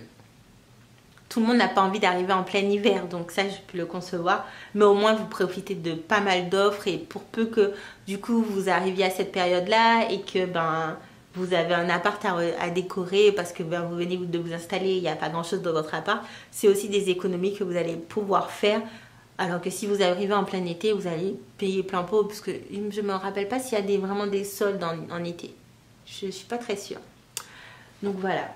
tout le monde n'a pas envie d'arriver en plein hiver, donc ça je peux le concevoir, mais au moins vous profitez de pas mal d'offres. Et pour peu que du coup vous arriviez à cette période là et que ben vous avez un appart à, à décorer parce que ben, vous venez de vous installer, il n'y a pas grand chose dans votre appart, c'est aussi des économies que vous allez pouvoir faire. Alors que si vous arrivez en plein été, vous allez payer plein pot, parce que je me rappelle pas s'il y a des, vraiment des soldes en, en été, je suis pas très sûre. Donc voilà.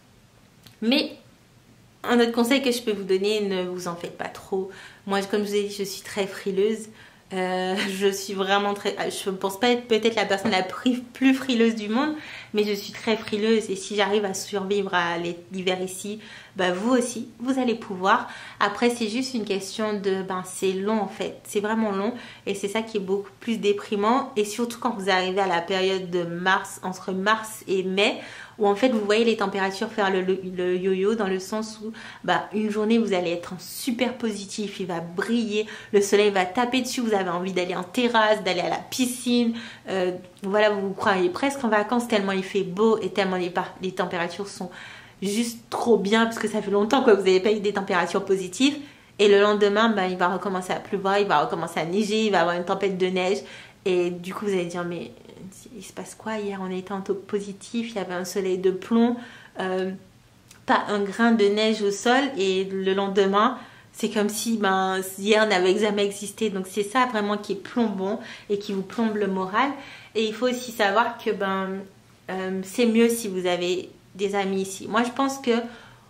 Mais un autre conseil que je peux vous donner, ne vous en faites pas trop. Moi, comme je vous ai dit, je suis très frileuse. Euh, je suis vraiment très... Je ne pense pas être peut-être la personne la plus frileuse du monde, mais je suis très frileuse. Et si j'arrive à survivre à l'hiver ici, bah vous aussi, vous allez pouvoir. Après, c'est juste une question de... Ben, c'est long en fait. C'est vraiment long. Et c'est ça qui est beaucoup plus déprimant. Et surtout quand vous arrivez à la période de mars, entre mars et mai, où en fait vous voyez les températures faire le, le, le yo-yo, dans le sens où bah, une journée vous allez être en super positif, il va briller, le soleil va taper dessus, vous avez envie d'aller en terrasse, d'aller à la piscine, euh, voilà, vous vous croyez presque en vacances tellement il fait beau et tellement les, les températures sont juste trop bien, parce que ça fait longtemps que vous n'avez pas eu des températures positives. Et le lendemain, ben, il va recommencer à pleuvoir, il va recommencer à neiger, il va y avoir une tempête de neige. Et du coup, vous allez dire, mais il se passe quoi? Hier, on était en taux positif, il y avait un soleil de plomb, euh, pas un grain de neige au sol. Et le lendemain, c'est comme si ben, hier n'avait jamais existé. Donc c'est ça vraiment qui est plombant et qui vous plombe le moral. Et il faut aussi savoir que ben, euh, c'est mieux si vous avez des amis ici. Moi, je pense que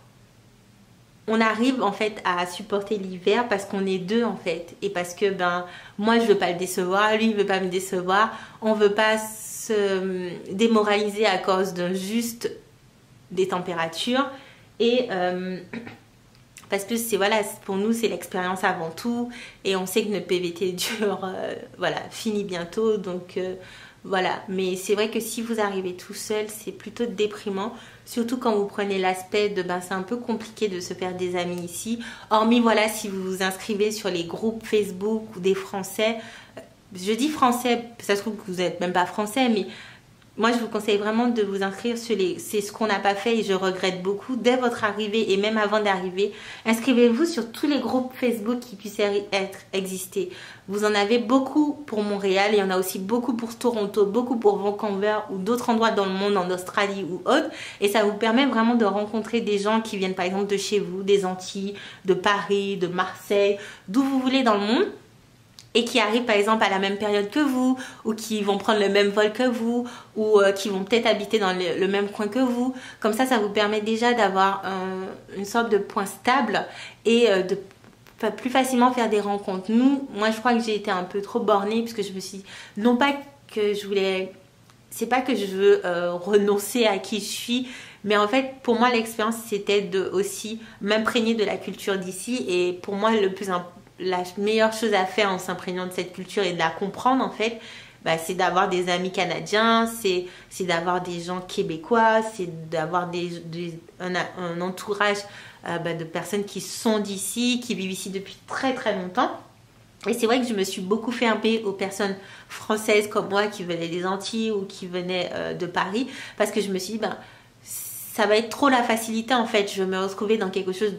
on arrive en fait à supporter l'hiver parce qu'on est deux en fait, et parce que ben moi je veux pas le décevoir, lui il veut pas me décevoir, on veut pas se démoraliser à cause d'un juste des températures, et euh, parce que c'est voilà, pour nous c'est l'expérience avant tout, et on sait que notre P V T dure euh, voilà, finit bientôt, donc euh, voilà. Mais c'est vrai que si vous arrivez tout seul, c'est plutôt déprimant, surtout quand vous prenez l'aspect de ben c'est un peu compliqué de se faire des amis ici, hormis voilà si vous vous inscrivez sur les groupes Facebook ou des Français. Je dis français, ça se trouve que vous n'êtes même pas français, mais moi je vous conseille vraiment de vous inscrire sur les... C'est ce qu'on n'a pas fait et je regrette beaucoup. Dès votre arrivée et même avant d'arriver, inscrivez-vous sur tous les groupes Facebook qui puissent être exister. Vous en avez beaucoup pour Montréal, il y en a aussi beaucoup pour Toronto, beaucoup pour Vancouver ou d'autres endroits dans le monde, en Australie ou autre. Et ça vous permet vraiment de rencontrer des gens qui viennent par exemple de chez vous, des Antilles, de Paris, de Marseille, d'où vous voulez dans le monde, et qui arrivent par exemple à la même période que vous, ou qui vont prendre le même vol que vous, ou euh, qui vont peut-être habiter dans le, le même coin que vous. Comme ça, ça vous permet déjà d'avoir un, une sorte de point stable et euh, de plus facilement faire des rencontres. Nous, moi je crois que j'ai été un peu trop bornée, puisque je me suis dit, non pas que je voulais, c'est pas que je veux euh, renoncer à qui je suis, mais en fait pour moi l'expérience c'était de aussi m'imprégner de la culture d'ici. Et pour moi le plus important, la meilleure chose à faire en s'imprégnant de cette culture et de la comprendre en fait, bah, c'est d'avoir des amis canadiens, c'est d'avoir des gens québécois, c'est d'avoir des, des, un, un entourage euh, bah, de personnes qui sont d'ici, qui vivent ici depuis très très longtemps. Et c'est vrai que je me suis beaucoup fermée aux personnes françaises comme moi qui venaient des Antilles ou qui venaient euh, de Paris, parce que je me suis dit, ben, ça va être trop la facilité en fait. Je vais me retrouver dans quelque chose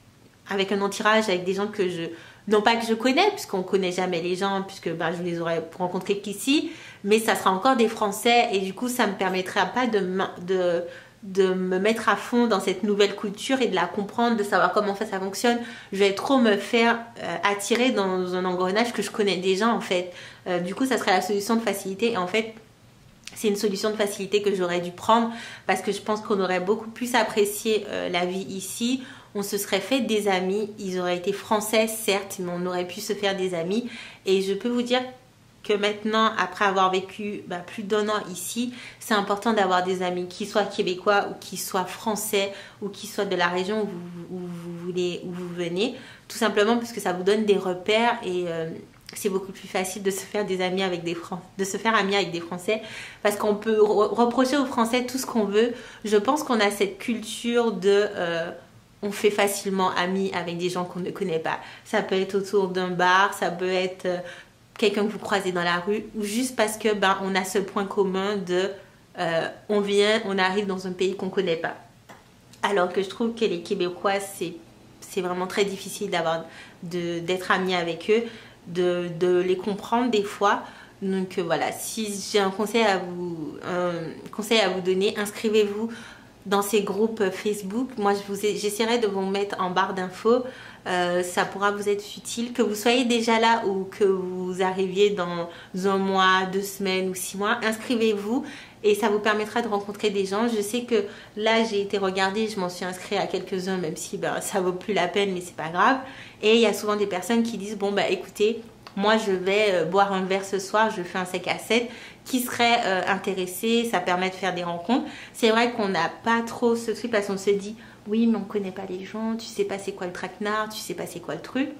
avec un entourage, avec des gens que je... Non pas que je connais, puisqu'on ne connaît jamais les gens, puisque ben, je les aurais rencontrés qu'ici, mais ça sera encore des Français, et du coup ça ne me permettra pas de, de, de me mettre à fond dans cette nouvelle culture et de la comprendre, de savoir comment ça, ça fonctionne. Je vais trop me faire euh, attirer dans un engrenage que je connais déjà en fait. Euh, du coup ça serait la solution de facilité, et en fait c'est une solution de facilité que j'aurais dû prendre, parce que je pense qu'on aurait beaucoup plus apprécié euh, la vie ici. On se serait fait des amis, ils auraient été français certes, mais on aurait pu se faire des amis. Et je peux vous dire que maintenant, après avoir vécu bah, plus d'un an ici, c'est important d'avoir des amis, qui soient québécois ou qui soient français ou qui soient de la région où vous, où vous, voulez, où vous venez. Tout simplement parce que ça vous donne des repères, et euh, c'est beaucoup plus facile de se faire des amis avec des Français, de se faire amis avec des Français, parce qu'on peut re reprocher aux Français tout ce qu'on veut. Je pense qu'on a cette culture de... Euh, on fait facilement amis avec des gens qu'on ne connaît pas. Ça peut être autour d'un bar, ça peut être euh, quelqu'un que vous croisez dans la rue, ou juste parce que ben on a ce point commun de euh, on vient, on arrive dans un pays qu'on ne connaît pas. Alors que je trouve que les Québécois, c'est c'est vraiment très difficile d'avoir de d'être amis avec eux, de, de les comprendre des fois. Donc euh, voilà, si j'ai un conseil à vous un conseil à vous donner, inscrivez-vous dans ces groupes Facebook. Moi j'essaierai de vous mettre en barre d'infos, euh, ça pourra vous être utile, que vous soyez déjà là ou que vous arriviez dans un mois, deux semaines ou six mois. Inscrivez-vous et ça vous permettra de rencontrer des gens. Je sais que là j'ai été regarder, je m'en suis inscrite à quelques-uns, même si ben, ça vaut plus la peine, mais c'est pas grave. Et il y a souvent des personnes qui disent bon bah écoutez, moi je vais euh, boire un verre ce soir, je fais un cinq à sept, qui serait euh, intéressé, ça permet de faire des rencontres. C'est vrai qu'on n'a pas trop ce truc parce qu'on se dit oui mais on connaît pas les gens, tu sais pas c'est quoi le traquenard, tu sais pas c'est quoi le truc.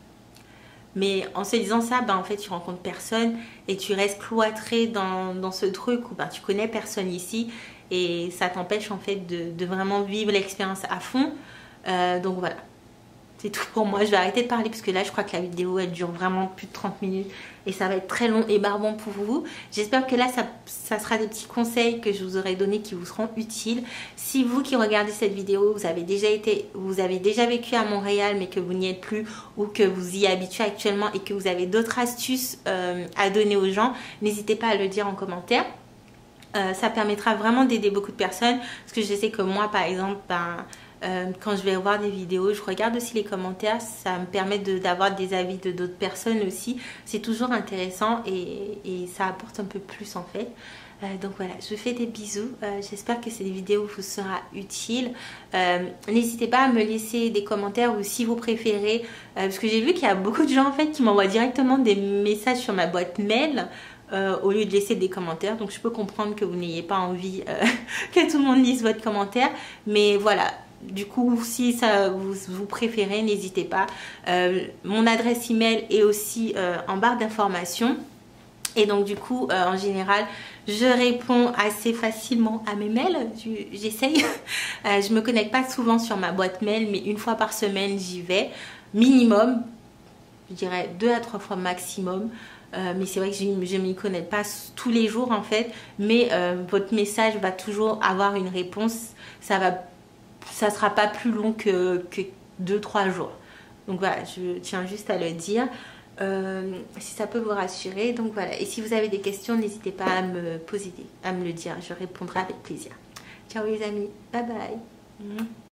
Mais en se disant ça, ben, en fait tu rencontres personne et tu restes cloîtré dans, dans ce truc où ben, tu connais personne ici, et ça t'empêche en fait de, de vraiment vivre l'expérience à fond. Euh, donc voilà. C'est tout pour moi. Je vais arrêter de parler parce que là, je crois que la vidéo, elle dure vraiment plus de trente minutes. Et ça va être très long et barbant pour vous. J'espère que là, ça, ça sera des petits conseils que je vous aurai donnés qui vous seront utiles. Si vous qui regardez cette vidéo, vous avez déjà été, vous avez déjà vécu à Montréal, mais que vous n'y êtes plus, ou que vous y habituez actuellement et que vous avez d'autres astuces euh, à donner aux gens, n'hésitez pas à le dire en commentaire. Euh, ça permettra vraiment d'aider beaucoup de personnes. Parce que je sais que moi, par exemple, ben... Euh, quand je vais voir des vidéos, je regarde aussi les commentaires, ça me permet d'avoir de, des avis de d'autres personnes aussi. C'est toujours intéressant et, et ça apporte un peu plus en fait. Euh, donc voilà, je vous fais des bisous. Euh, J'espère que cette vidéo vous sera utile. Euh, N'hésitez pas à me laisser des commentaires ou si vous préférez, euh, parce que j'ai vu qu'il y a beaucoup de gens en fait qui m'envoient directement des messages sur ma boîte mail. Euh, au lieu de laisser des commentaires, donc je peux comprendre que vous n'ayez pas envie euh, que tout le monde lise votre commentaire, mais voilà. Du coup, si ça vous, vous préférez, n'hésitez pas. Euh, mon adresse email est aussi euh, en barre d'informations. Et donc du coup, euh, en général, je réponds assez facilement à mes mails. J'essaye. euh, je me connecte pas souvent sur ma boîte mail, mais une fois par semaine, j'y vais. Minimum, je dirais deux à trois fois maximum. Euh, mais c'est vrai que je ne m'y connais pas tous les jours en fait. Mais euh, votre message va toujours avoir une réponse. Ça va ça sera pas plus long que, que deux trois jours. Donc voilà, je tiens juste à le dire. Euh, si ça peut vous rassurer. Donc voilà. Et si vous avez des questions, n'hésitez pas à me poser, à me le dire. Je répondrai avec plaisir. Ciao les amis. Bye bye.